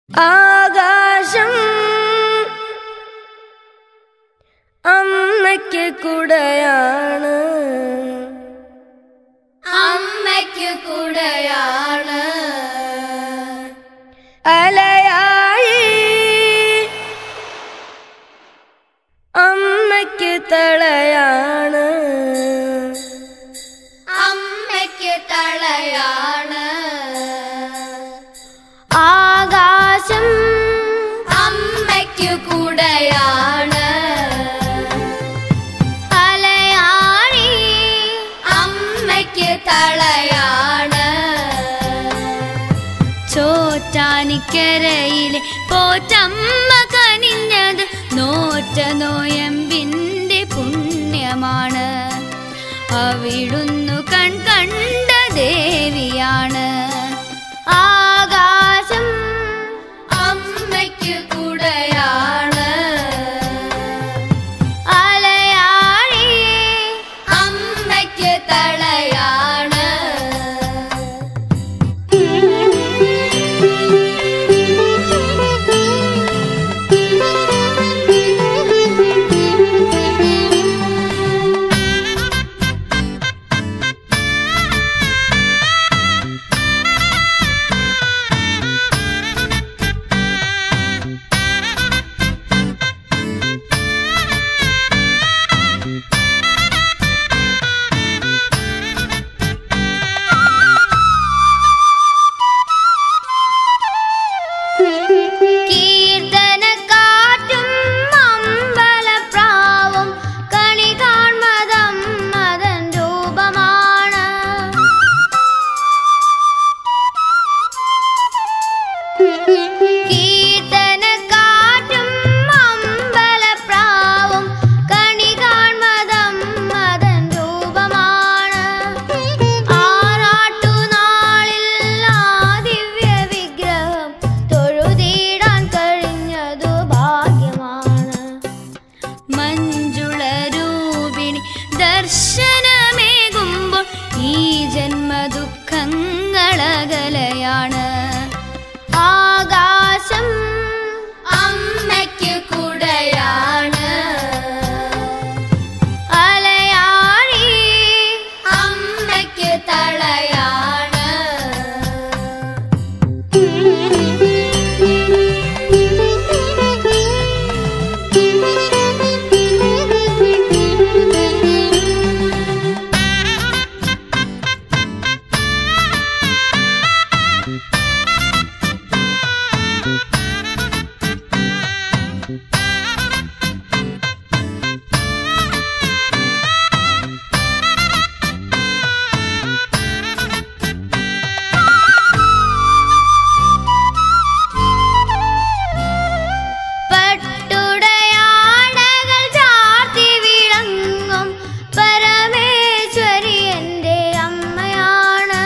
ആകാശം അമ്മയ്ക്ക് കുടയാണ്, അമ്മയ്ക്ക് കുടയാണ്. അലയാഴി അമ്മയ്ക്ക് തളയാണ്, അമ്മയ്ക്ക് തളയാണ്. ആകാശം അമ്മയ്ക്ക് കുടയാണ്, അലയാഴി അമ്മയ്ക്ക് തളയാണ്. ചോറ്റാനിക്കരയിലെ പോറ്റമ്മ കനിഞ്ഞത് നോറ്റ നോയമ്പിന്റെ പുണ്യമാണ്. അവിടുന്നു കണ്ട ദേവിയാണ്. ആകാശം അമ്മയ്ക്ക് കുടയാണ്, അലയാഴി അമ്മയ്ക്ക് തളയാണ്. ദർശനമേകുമ്പോൾ ഈ ജന്മദുഃഖങ്ങളകലയാണ്. ആകാശം അമ്മയ്ക്ക് കുടയാണ്, അലയാഴി അമ്മയ്ക്ക് തളയാണ്. പട്ടുടയാടകൾ ചാർത്തി വിളങ്ങും പരമേശ്വരി എൻ്റെ അമ്മയാണ്.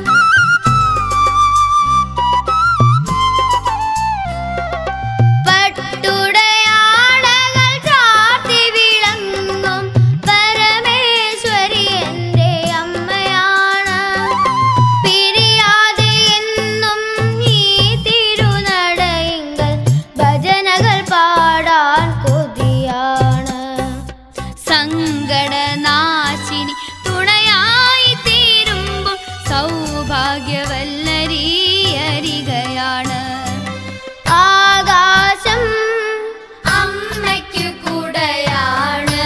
പട്ടുടയാടകൾ ചാർത്തി വിളങ്ങും പരമേശ്വരി എൻ്റെ അമ്മയാണ്. പിരിയാതെ എന്നും ഈ തിരുനടയിങ്കൽ ഭജനകൾ പാടാൻ കൊതിയാണ്. സങ്കടനാശിനി തുണയായി തീരുമ്പോൾ സൗഭാഗ്യവല്ലരി അരികയാണ്. ആകാശം അമ്മയ്ക്ക് കുടയാണ്,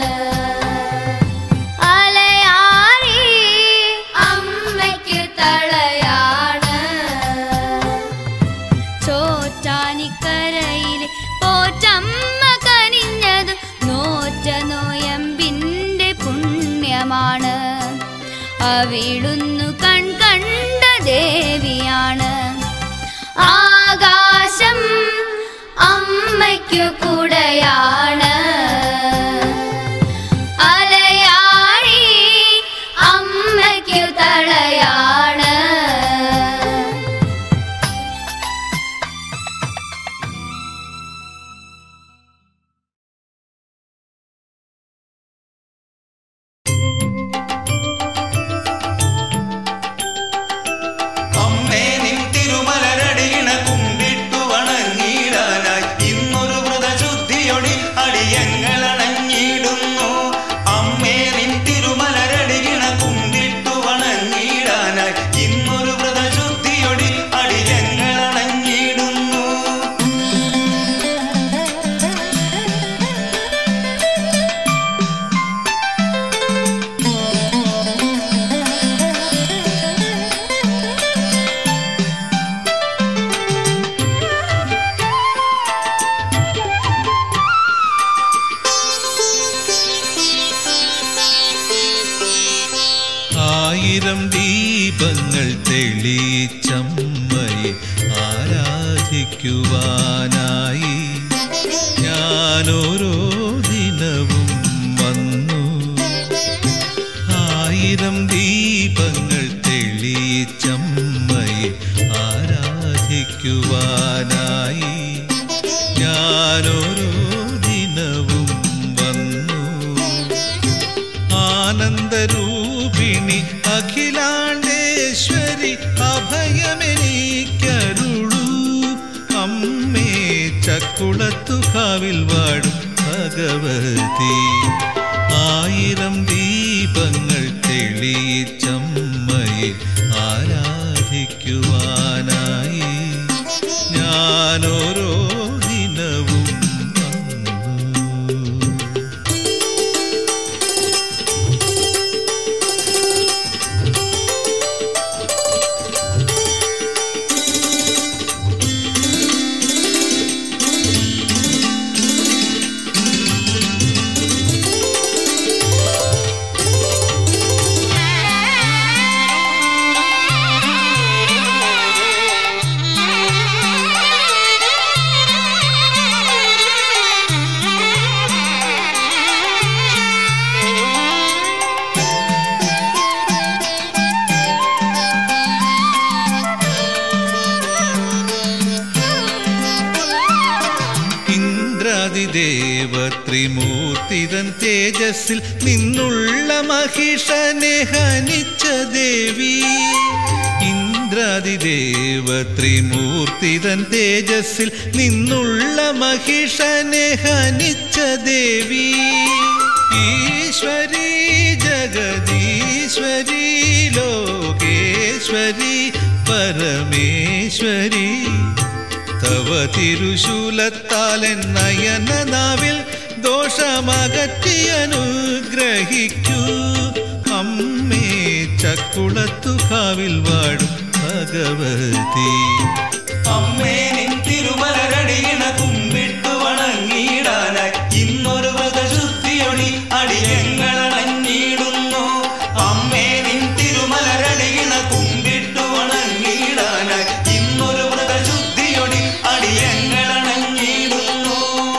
അലയാഴി അമ്മയ്ക്ക് തളയാണ്. ചോറ്റാനിക്കരയിലെ പോറ്റമ്മ കനിഞ്ഞത് നോറ്റ നോയമ്പിന്റെ പുണ്യമാണ്. അവിടുന്നു കണ്ട ദേവിയാണ്. ആകാശം അമ്മയ്ക്ക് കുടയാണ്, അലയാഴി അമ്മയ്ക്ക് തളയാണ്. അമ്മേ നിൻ തിരുമലരടിയിണ തെളിയിച്ചമ്മയെ ആരാധിക്കുവാനായി ഞാനോരോ ദിനവും വന്നു. 1000 ദീപങ്ങൾ തെളിയിച്ചമ്മയെ ആരാധിക്കുവാനായി ഞാനോരോ ദിനവും വന്നു. ആനന്ദരൂപിണി അഖിലാണ്ടേശ്വരി അഭയമെനിക്കരുളൂ. അമ്മേ ചക്കുളത്തുകാവിൽ വാഴും ഭഗവതി. 1000 ദീപങ്ങൾ തെളിയിച്ചമ്മയെ ആരാധിക്കുവാനായി ഞാനോരോ ദിനവും വന്നു. ത്രിമൂർത്തിതൻ തേജസ്സിൽ നിന്നുള്ള മഹിഷനെ ഹനിച്ച ദേവി. ഇന്ദ്രാദിദേവ ത്രിമൂർത്തിതൻ തേജസ്സിൽ നിന്നുള്ള മഹിഷനെ ഹനിച്ച ദേവി. ഈശ്വരി ജഗദീശ്വരി ലോകേശ്വരി പരമേശ്വരി തവ തിരുശൂലത്താലൻ നയനനാവിൽ ദോഷമകറ്റി അനുഗ്രഹിക്കൂ. അമ്മേ ചക്കുളത്തുകാവിൽ വാഴും ഭഗവതി. അമ്മേ നിൻ തിരുമലരടിയിണ കുമ്പിട്ടു വണങ്ങിയിടാനായി ഇന്നൊരു വ്രതശുദ്ധിയൊടി അടിയങ്ങളണഞ്ഞിടുന്നു. അമ്മേ നിൻ തിരുമലരടിയിണ കുമ്പിട്ടു വണങ്ങിയിടാനായി ഇന്നൊരു വ്രതശുദ്ധിയൊടി അടിയങ്ങളണഞ്ഞിടുന്നു.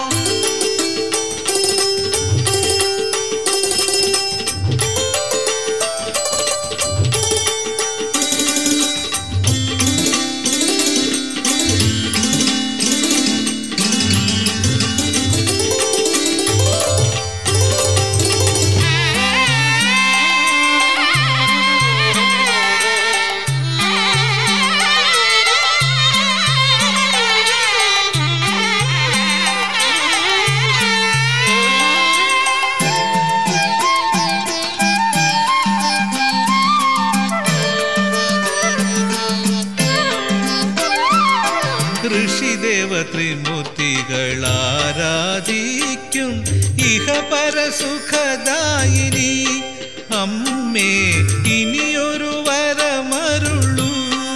ഋഷിദേവ ത്രിമൂർത്തികൾ ആരാധിക്കും ഇഹപരസുഖദായിനി. അമ്മേ ഇനിയൊരു വരമരുളൂ.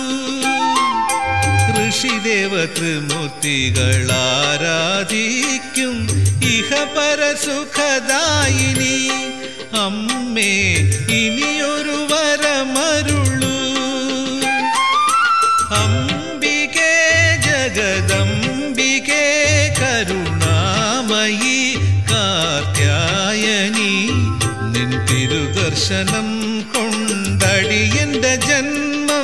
ഋഷിദേവ ത്രിമൂർത്തികൾ ആരാധിക്കും ഇഹപരസുഖദായിനി. അമ്മേ ഇനിയൊരു വരമരുളൂ. അംബികേ ജഗദംബികേ കരുണാമയി കാർത്യായനി. നിൻ തിരുദർശനം കൊണ്ടടിയന്റെ ജന്മം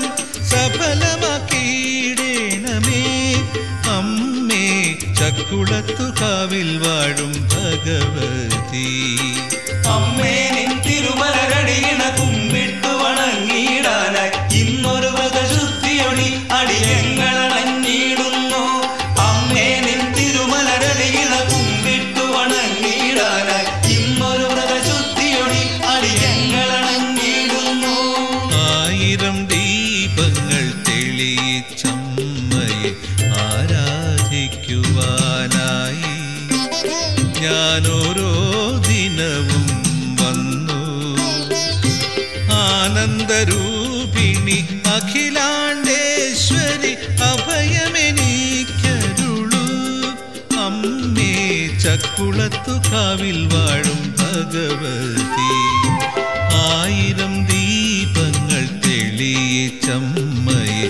സഫലമാക്കിയിടേണമേ. അമ്മേ ചക്കുളത്തുകാവിൽ വാഴും ഭഗവതി. അമ്മേ നിൻ തിരുമലരടിയിണ കുമ്പിട്ടു വണങ്ങിയിടാനായി ഇന്നൊരു വ്രതശുദ്ധിയൊടി അടിയങ്ങളണഞ്ഞിടുന്നു. അമ്മേ നിൻ തിരുമലരടിയിണ കുമ്പിട്ടു വണങ്ങിയിടാനായി ഇന്നൊരു വ്രതശുദ്ധിയൊടി അടിയങ്ങളണഞ്ഞിടുന്നു. 1000 ദീപങ്ങൾ തെളിയിച്ചമ്മയെ ആരാധിക്കുവാനായി ഞാനോരോ ദിനവും വന്നു. ആനന്ദരൂപിണി അഖിലാണ്ടേശ്വരി അഭയമെനിക്കരുളൂ. അമ്മേ ചക്കുളത്തുകാവിൽ വാഴും ഭഗവതി. 1000 ദീപങ്ങൾ തെളി തെളിയിച്ചമ്മയെ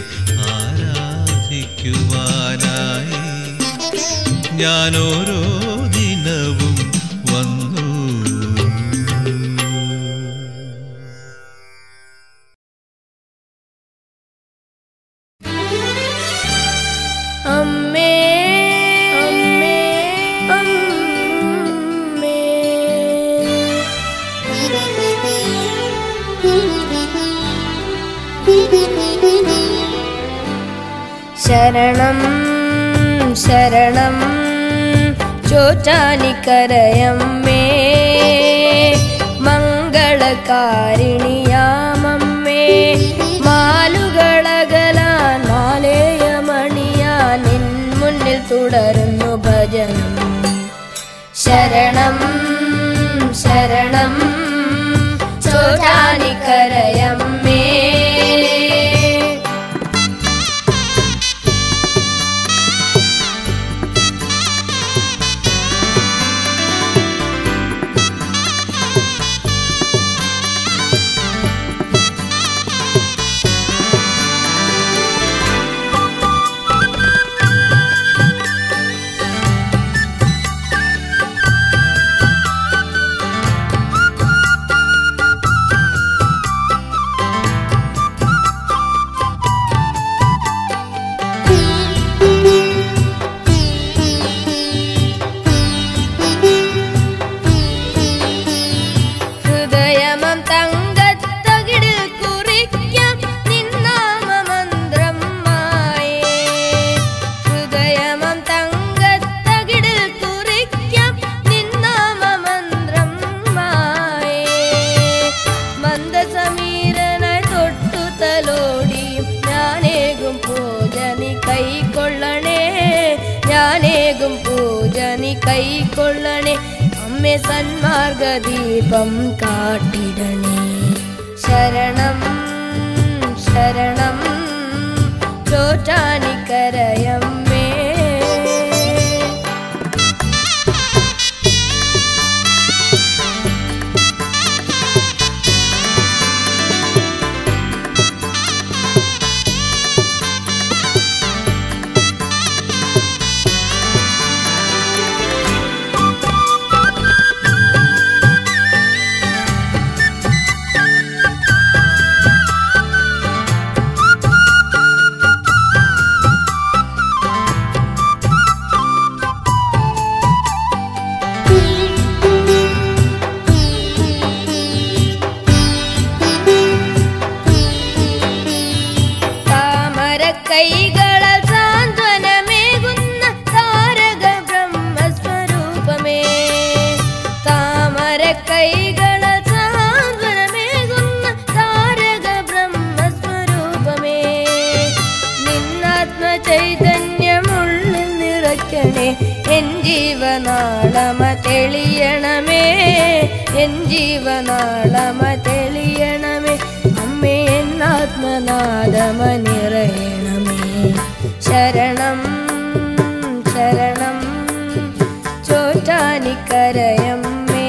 ആരാധിക്കുവാനായി ഞാനോരോ ദിനവും വന്നു. അമ്മേ അമ്മേ അമ്മേ ശരണം ശരണം ചോറ്റാനിക്കരയമ്മേ മംഗളകാരിണിയാമമ്മേ മാലുകളകലാൻ മാലേയമണിയാൻ നിൻ മുന്നിൽ തുടരുന്നു ഭജനം. ശരണം ശരണം ചോറ്റാനിക്കരയമ്മേ കൈക്കൊള്ളണേ അമ്മേ സന്മാർഗദീപം കാട്ടിടണേ. ശരണം ശരണം ചോറ്റാനിക്കരയമ്മേ കൈകളാൽ സാന്ത്വനമേകുന്ന താരക ബ്രഹ്മസ്വരൂപമേ താമര കൈകളാൽ സാന്ത്വനമേകുന്ന താരക ബ്രഹ്മസ്വരൂപമേ നിന്നാത്മ ചൈതന്യമുള്ളിൽ നിറയ്ക്കണേ എൻ ജീവനാളമ തെളിയണമേ എൻ ജീവനാളമ തെളിയണമേ അമ്മേ എന്നാത്മനാദമ നിറയണമേ. ശരണം ശരണം ചോറ്റാനിക്കരയമ്മേ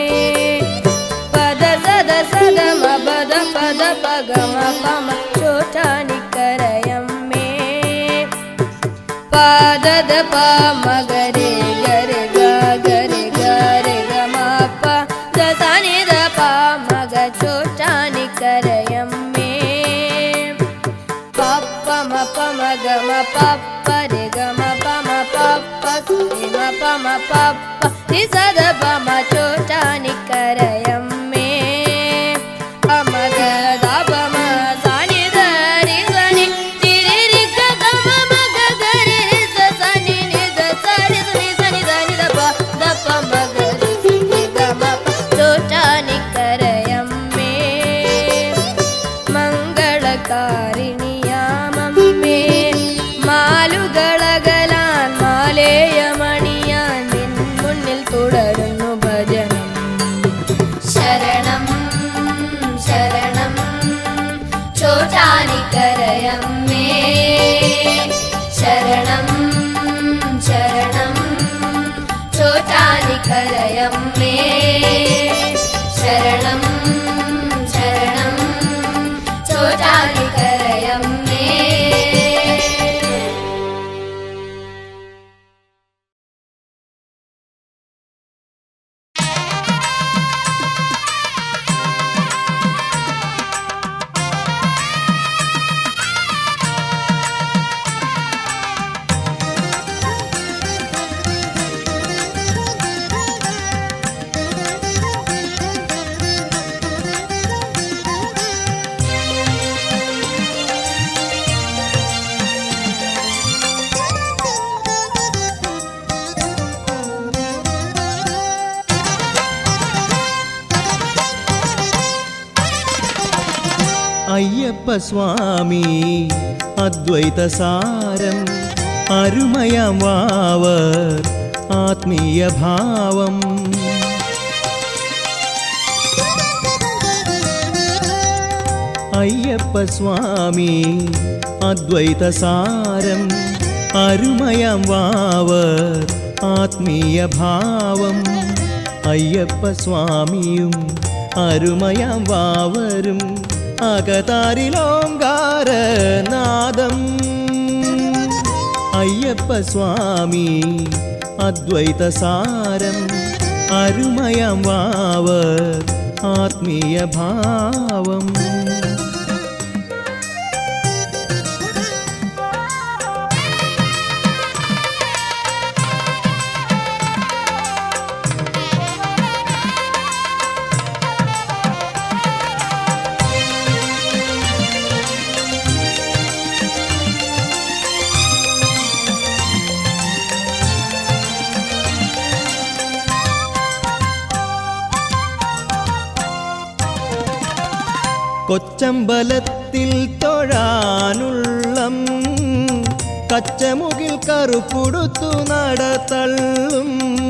പദ സദ സദ മപദ പദ പഗമ പമ ചോറ്റാനിക്കരയമ്മേ പാദദ പമഗരെ ഗരെ ഗരെ ഗരെ ഗമ പ ദസനി ദ പമഗ ചോറ്റാനിക്കരയമ്മേ പപ്പമ പമഗമ പപ്പ രെ ഗമ പമ പപ്പ സുരിമ പമ പപ്പ നിസദ പമ ചോറ്റാനിക്കരയമ്മേ പമഗ ദ പമ സനി ദ രി സനി തിരി രി ഗ ഗമ മഗ ഗരി രി സ സനി നി ദ സരി നി സനി ദ നി ദ പ ദ പമഗ രി രി ഗമ പ ചോറ്റാനിക്കരയമ്മേ മംഗളകാരിണിയാമമ്മേ മാലുകളകലാൻ മാലേയമണിയാൻ നിൻ മുന്നിൽ തുടരുന്നു ഭജനം. ശരണം ശരണം ചോറ്റാനിക്കരയമ്മേ ശരണം ശരണം ചോറ്റാനിക്കരയമ്മേ ശരണം ശരണം ചോറ്റാനി അയ്യപ്പ സ്വാമി അദ്വൈതസാരം അരുമയാം വാവർ ആത്മീയ ഭാവം. അയ്യപ്പ സ്വാമി അദ്വൈതസാരം അരുമയാം വാവർ ആത്മീയ ഭാവം. അയ്യപ്പ സ്വാമിയും അരുമയാം വാവരും അകതാരിലോങ്കാരനാദം. അയ്യപ്പ സ്വാമി അദ്വൈതസാരം അരുമയാം വാവർ ആത്മീയ ഭാവം. കൊച്ചമ്പലത്തിൽ തൊഴാനുള്ളം കച്ചമുകിൽ കറുപ്പുടുത്തു നടത്തള്ളും.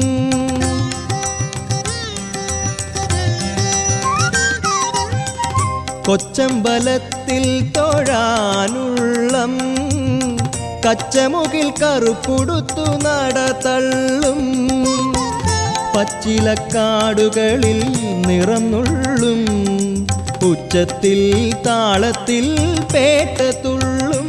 കൊച്ചമ്പലത്തിൽ തൊഴാനുള്ളം കച്ചമുകിൽ കറുപ്പുടുത്തു നടത്തള്ളും. പച്ചിലക്കാടുകളിൽ നിറന്നുള്ളും ഉച്ചത്തിൽ താളത്തിൽ പേട്ടതുള്ളും.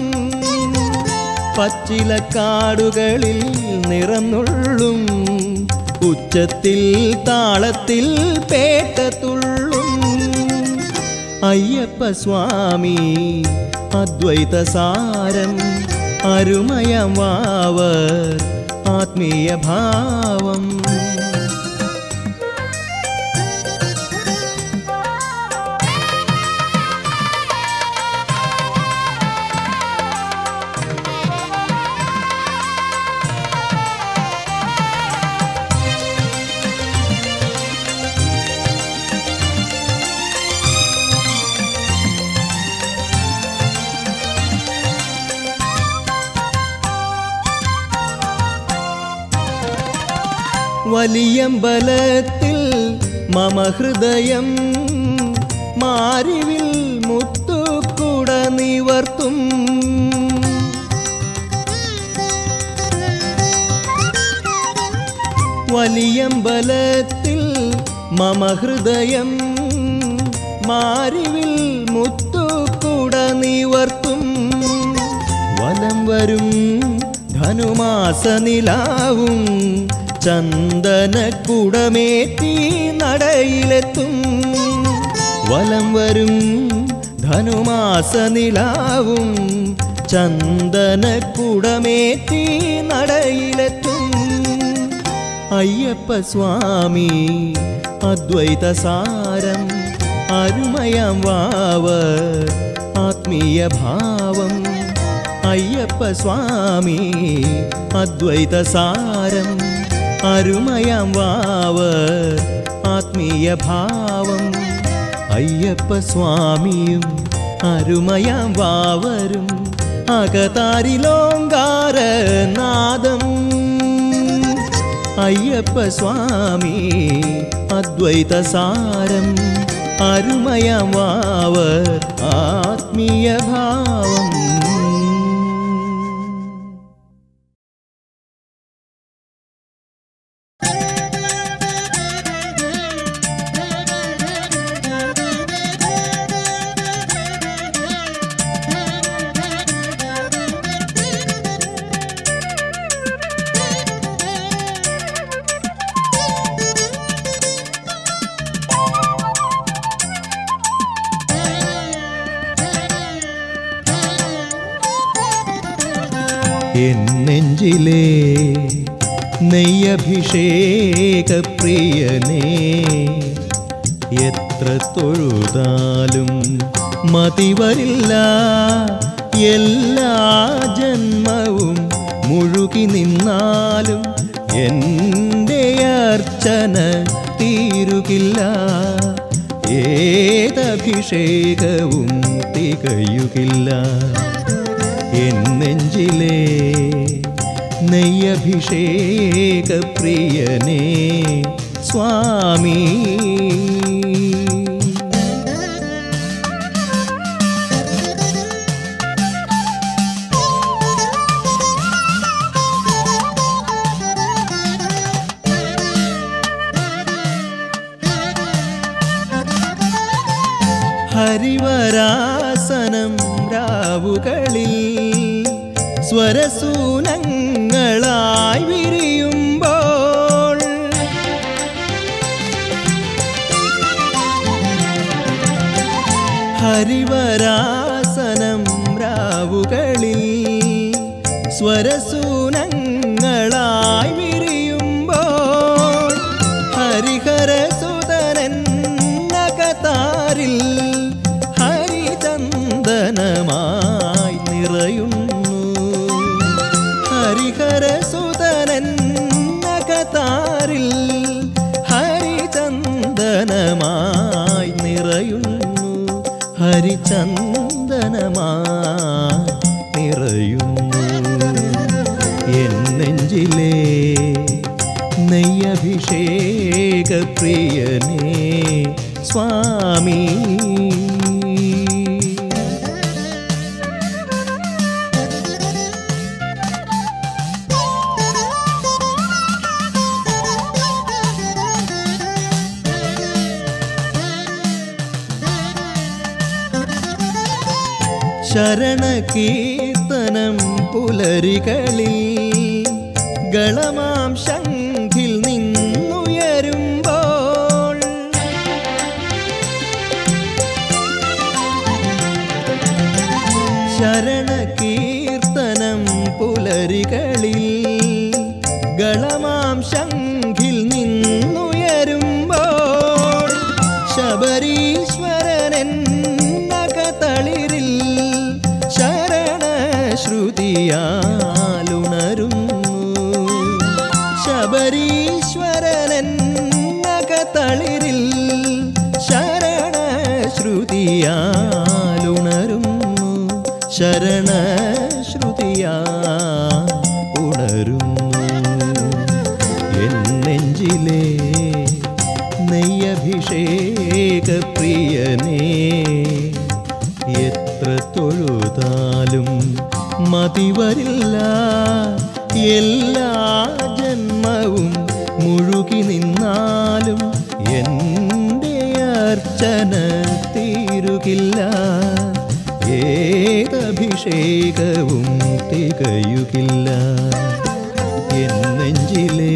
പച്ചിലക്കാടുകളിൽ നിറന്നുള്ളും ഉച്ചത്തിൽ താളത്തിൽ പേട്ടതുള്ളും. അയ്യപ്പ സ്വാമി അദ്വൈതസാരം അരുമയാം വാവർ ആത്മീയ ഭാവം. വലിയമ്പലത്തിൽ മമ ഹൃദയം മാരിവിൽ മുത്തുക്കുട നിവർത്തും. വലിയമ്പലത്തിൽ മമ ഹൃദയം മാരിവിൽ മുത്തുക്കുട നിവർത്തും. വലം വരും ധനുമാസ നിലാവും ചന്ദനക്കുടമേറ്റി നടയിലെത്തും. വലം വരും ധനുമാസ നിലാവും ചന്ദനക്കുടമേറ്റി നടയിലെത്തും. അയ്യപ്പ സ്വാമി അദ്വൈതസാരം അരുമയാം വാവർ ആത്മീയ ഭാവം. അയ്യപ്പ സ്വാമി അദ്വൈതസാരം അരുമയാം വാവർ ആത്മീയ ഭാവം. അയ്യപ്പ സ്വാമിയും അരുമയാം വാവരും അകതാരിലോങ്കാരനാദം. അയ്യപ്പ സ്വാമി അദ്വൈതസാരം അരുമയാം വാവർ ആത്മീയ ഭാവം. എന്നെഞ്ചിലേ നെയ്യഭിഷേക പ്രിയനേ, എത്ര തൊഴുതാലും മതിവരില്ല. എല്ലാ ജന്മവും മുഴുകി നിന്നാലും എൻ്റെ അർച്ചന തീരുകില്ല. ഏതഭിഷേകവും തികയുകില്ല. എൻ നെഞ്ചിലെ നെയ്യഭിഷേക പ്രിയനേ സ്വാമി. ഹരിവരാസനം രാവുകളിൽ സ്വരസൂനങ്ങളായി വിരിയുമ്പോൾ ഹരിവരാസനം രാവുകളിൽ സ്വരസൂനങ്ങളായി വിരിയുമ്പോൾ ഹരിഹരസുതനൻ നഖതാരിൽ ഹരിചന്ദനമായി നിറയുന്നു. ഹരിഹരസുതനൻ നഖതാരിൽ ഹരിചന്ദനമായി നിറയുന്നു. ഹരിചന്ദനമായി നിറയുന്നു. എൻ നെഞ്ചിലെ നെയ്യഭിഷേക പ്രിയനേ സ്വാമി. ശരണകീർത്തനം പുലരികളിൽ ഗളമാം ശംഖിൽ നിന്നുയരുമ്പോൾ ശരണകീർത്തനം പുലരികളിൽ ഗളമാം ശംഖിൽ നിന്നുയരുമ്പോൾ ശബരീശ്വരൻ നഖതളിരിൽ ശരണശ്രുതിയാലുണരുന്നു. ശബരീശ്വരൻ നഖതളിരിൽ ശരണശ്രുതിയാലുണരുന്നു. ശരണശ്രുതിയാലുണരുന്നു. എൻ നെഞ്ചിലെ നെയ്യഭിഷേക പ്രിയനേ എത്ര തൊഴുതാലും മതിവരില്ല. എല്ലാ ജന്മവും മുഴുകി നിന്നാലും എൻ്റെ അർച്ചന തീരുകില്ല. ഏതഭിഷേകവും തികയുകില്ല. എൻ നെഞ്ചിലെ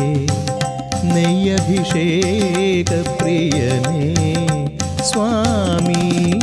നെയ്യഭിഷേക പ്രിയനേ സ്വാമി.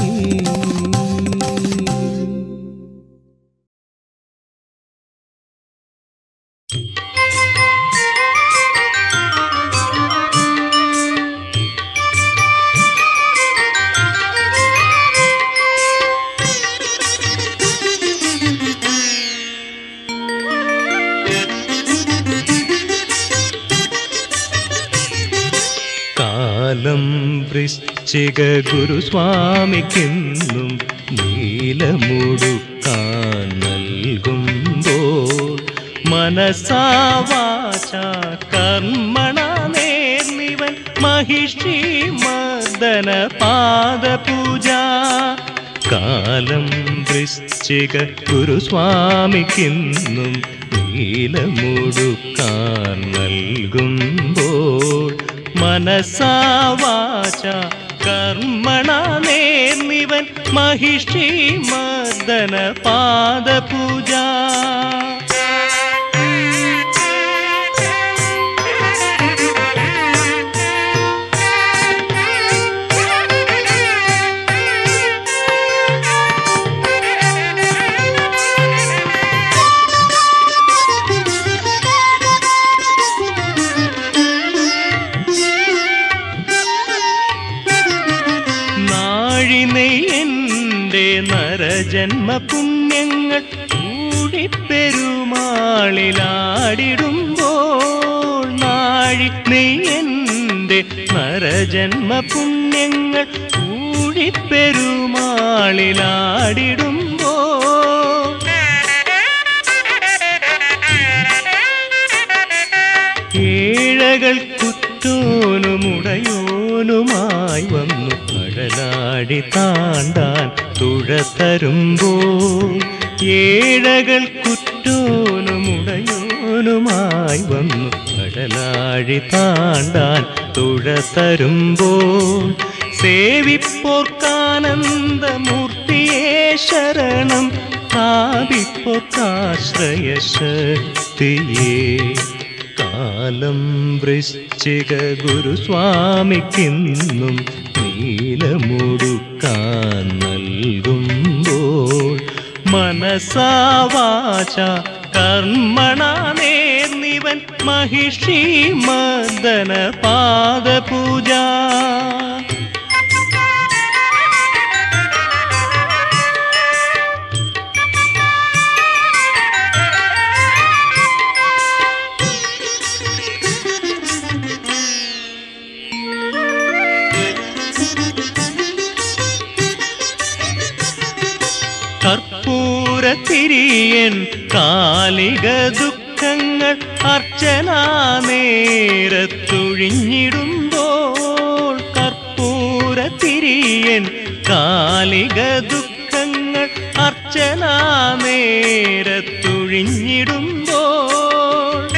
കാലം വൃശ്ചിക ഗുരുസ്വാമിക്കെന്നും നീലമുടുക്കാൻ നൽകുമ്പോൾ മനസാ വാചാ കർമ്മണ നേർന്നിവൻ മഹിഷി മർദ്ദന പാദപൂജ. കാലം വൃശ്ചിക ഗുരുസ്വാമിക്കെന്നും നീലമുടുക്കാൻ നൽകുമ്പോൾ മനസാ വാചാ കർമ്മണ നേർന്നിവൻ മഹിഷി മർദ്ദന പാദപൂജ. എൻ്റെ നരജന്മ പുണ്യങ്ങൾ കൂടിപ്പെരുമാളിലാടിടുമ്പോൾ നാഴി നീ എൻ്റെ നരജന്മ പുണ്യങ്ങൾ കൂടിപ്പെരുമാളിലാടിടുമ്പോൾ മുഷ്ടിപ്പെരുമാളിലാടിടുമ്പോ ഏഴകൾ കുറ്റോനുമുടയോനുമായി വന്നു കടലാടി താണ്ടാൻ തുഴ തരുമ്പോ ഏഴകൾ കുറ്റോനുമുടയോനുമായി വന്നു കടലാടി താണ്ടാൻ തുഴ തരുമ്പോ സേവിപ്പോർക്കാനന്ദമൂർത്തിയേ ശരണം പ്രാപിപ്പോർക്കാശ്രയ ശക്തിയേ കാലം വൃശ്ചിക ഗുരുസ്വാമിക്കിന്നും നീലമുടുക്കാൻ നൽകുമ്പോൾ മനസാ വാച കർമ്മണാ നേർന്നിവൻ മഹിഷി മർദ്ദന പാദപൂജ കർപ്പൂരത്തിരിയൻ കാലിക ദുഃഖങ്ങൾ അർച്ചനാ നേരത്തൊഴിഞ്ഞിടുമ്പോൾ കർപ്പൂരത്തിരിയൻ കാലിക ദുഃഖങ്ങൾ അർച്ചനാ നേരത്തൊഴിഞ്ഞിടുമ്പോൾ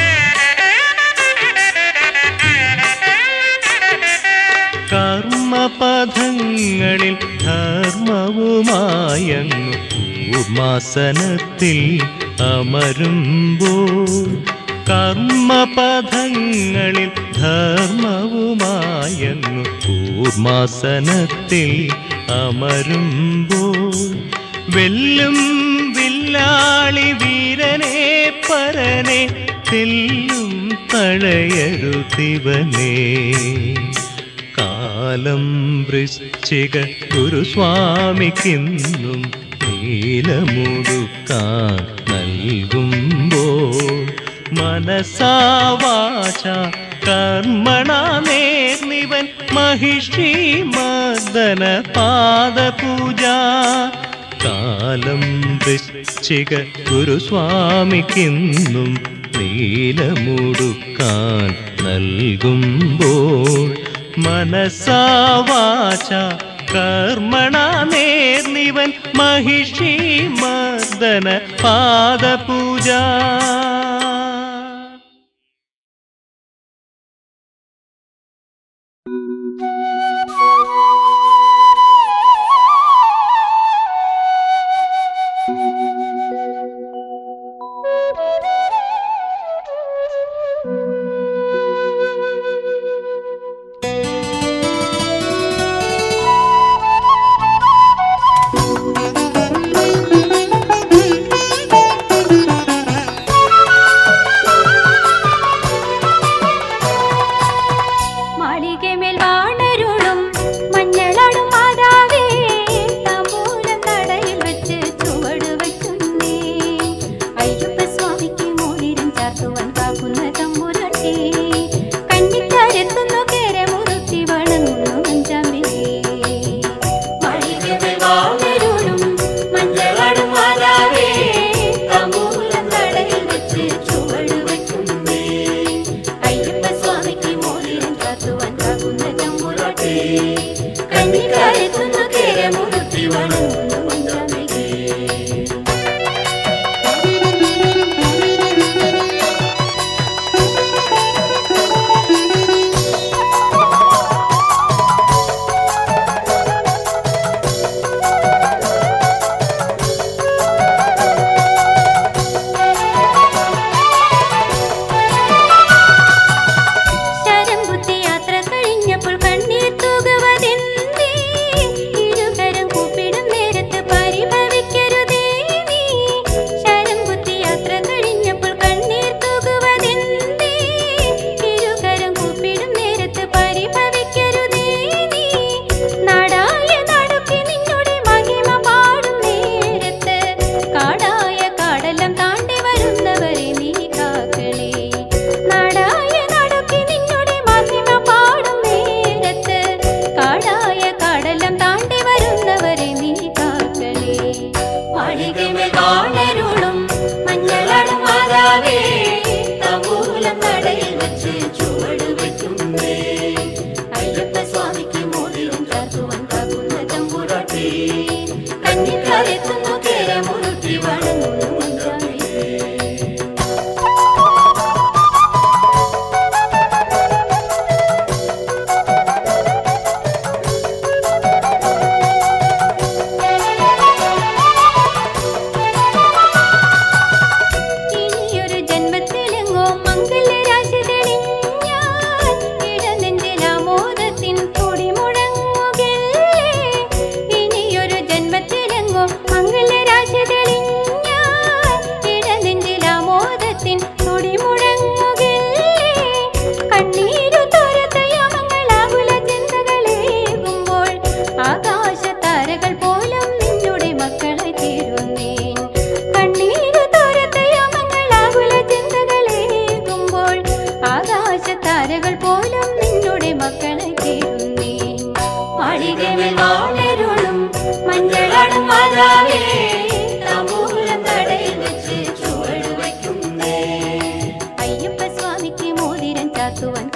കർമ്മപഥങ്ങളിൽ ധർമ്മവുമായങ്ങു കൂർമാസനത്തിൽ അമരുമ്പോൾ കർമ്മപഥങ്ങളിൽ ധർമ്മവുമായങ്ങു കൂർമാസനത്തിൽ അമരുമ്പോൾ വെല്ലും വില്ലാളി വീരനെ പരനെ തെല്ലും തഴയരുതിവനേ കാലം വൃശ്ചിക ഗുരുസ്വാമിക്കിന്നും നീലമുടുക്കാൻ നൽകുമ്പോൾ മനസാ വാച കർമ്മണാ നേർന്നിവൻ മഹിഷി മർദ്ദന പാദപൂജ കാലം വൃശ്ചിക ഗുരുസ്വാമിക്കിന്നും നീലമുടുക്കാൻ നൽകുമ്പോൾ മനസാ വാച കർമ്മണാ നേർന്നിവൻ മഹിഷി മർദ്ദന പാദപൂജ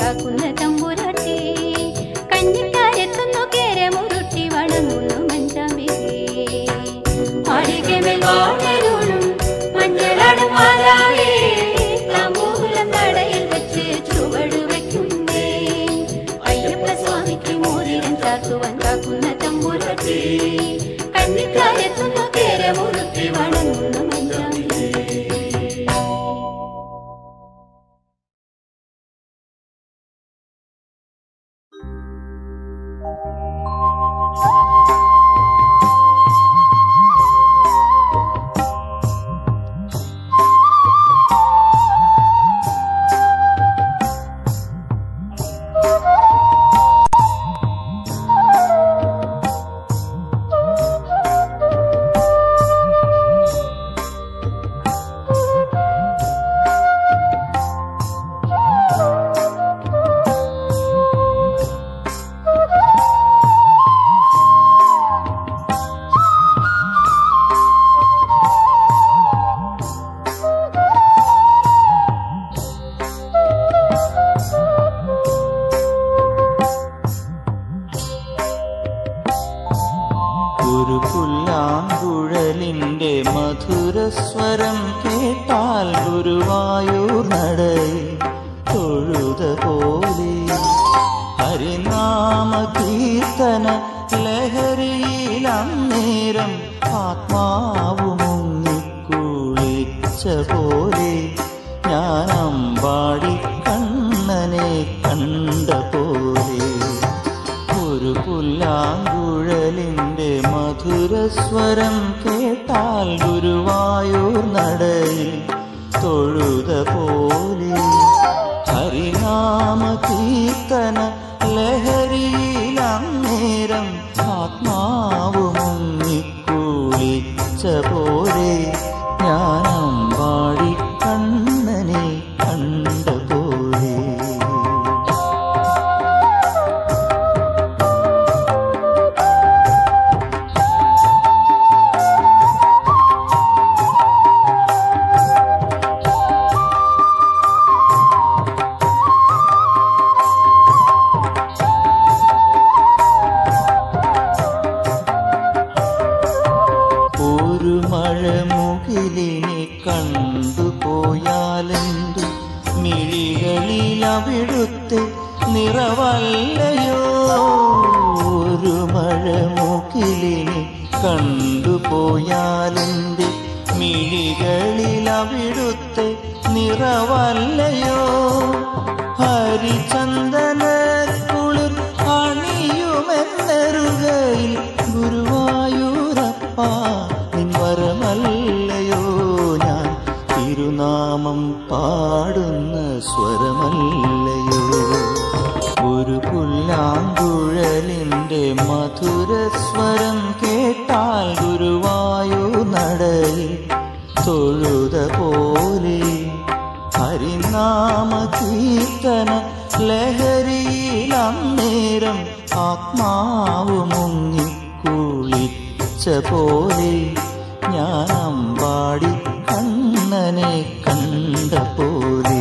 കാക്കുന്ന തമ്പുരാട്ടി കഞ്ഞിക്കാരെത്തുന്നു കേരമുരുട്ടി വണങ്ങുന്നു മഞ്ചാമ്പികേ മാളികമേൽവാണരുളും മഞ്ഞളാടും മാതാവേ താമ്പൂലം നടയിൽ വെച്ച് ചുവട് വെക്കുന്നേ അയ്യപ്പ സ്വാമിക്ക് മോതിരം ചാർത്തുവാൻ കാക്കുന്ന തമ്പുരാട്ടി കഞ്ഞിക്കാരെത്തുന്നു കേരമുരുട്ടി വണങ്ങുന്നു മഞ്ചാമ്പികേ. ഒരു പുല്ലാങ്കുഴലിൻ്റെ മധുരസ്വരം കേട്ടാൽ ഗുരുവായൂർ നടയിൽ തൊഴുത പോലെ ഹരിനാമ കീർത്തന ലഹരിയിലന്നേരം ആത്മാവ് മുങ്ങിക്കുളിച്ച പോലെ ഞാൻ അമ്പാടി കണ്ണനെ കണ്ട പോലെ ഒരു പുല്ലാങ്കുഴലിൻ്റെ മധുരസ്വരം കേട്ടാൽ ഗുരുവായൂർ നടയിൽ തൊഴുത പോലെ ഹരിനാമ കീർത്തന ലഹരിയിലന്നേരം ആത്മാവ് മുങ്ങിക്കുളിച്ച പോലെ ഞാൻ അമ്പാടി കണ്ണനെ കണ്ട പോലെ. ഒരു മഴമുകിലിനെ കണ്ടുപോയാലെന്തു മിഴികളിൽ അവിടുത്തെ നിറവല്ലയോ. ഒരു മഴമുകിലിനെ കണ്ടുപോയാലെന്റെ മിഴികളിൽ അവിടുത്തെ നിറവല്ലയോ. ഹരിചന്ദന കുളിർ അണിയുമെന്നറുകയിൽ ഗുരുവായൂരപ്പ വരമല്ലയോ. ഞാൻ തിരുനാമം പാടുന്ന സ്വരമല്ലയോ. ഒരു പുല്ലാങ്കുഴലിൻ്റെ മധുരസ്വരം കേട്ടാൽ ഗുരുവായൂർ നടയിൽ തൊഴുത പോലെ ഹരിനാമ കീർത്തന ലഹരിയിലന്നേരം ആത്മാവ് മുങ്ങിക്കുളിച്ച പോലെ ഞാൻ അമ്പാടി കണ്ണനെ കണ്ട പോലെ.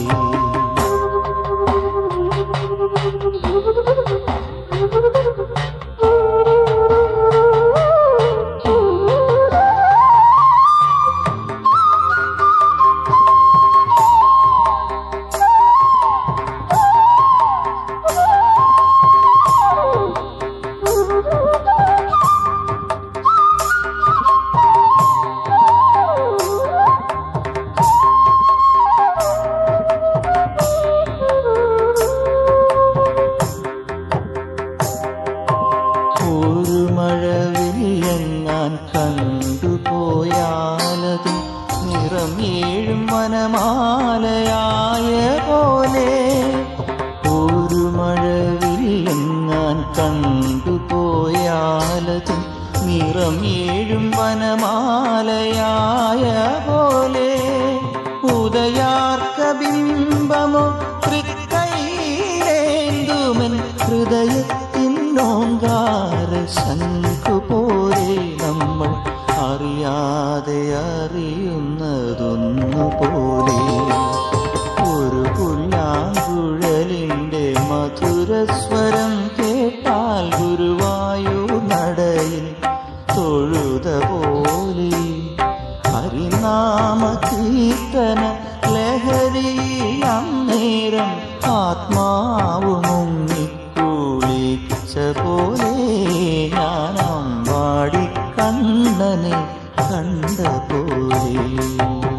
ഒരു മഴവില്ലെങ്ങാൻ കണ്ടുപോയാലതും നിറമേഴും വനമാലയായ പോലെ. ഒരു മഴവില്ലെങ്ങാൻ കണ്ടുപോയാലതും നിറമേഴും വനമാലയായ പോലെ. ഉദയാർക്ക ബിംബമോ തൃക്കൈയിലേന്തുമൻ ഹൃദയത്തിനോങ്കാര ശംഖുപോലെ നമ്മൾ അറിയാതെ അറിയുന്നതൊന്നുപോലെ. ഒരു പുല്ലാങ്കുഴലിൻ മധുരസ്വരം കേട്ടാൽ ഗുരുവായൂർ നടയിൽ തൊഴുത പോലെ ഹരിനാമ കീർത്തന ലഹരിയിൽ അന്നേരം ആത്മാവ് മുങ്ങിക്കുളിച്ച പോലെ ഞാൻ അമ്പാടി കണ്ണനെ കണ്ട പോലെ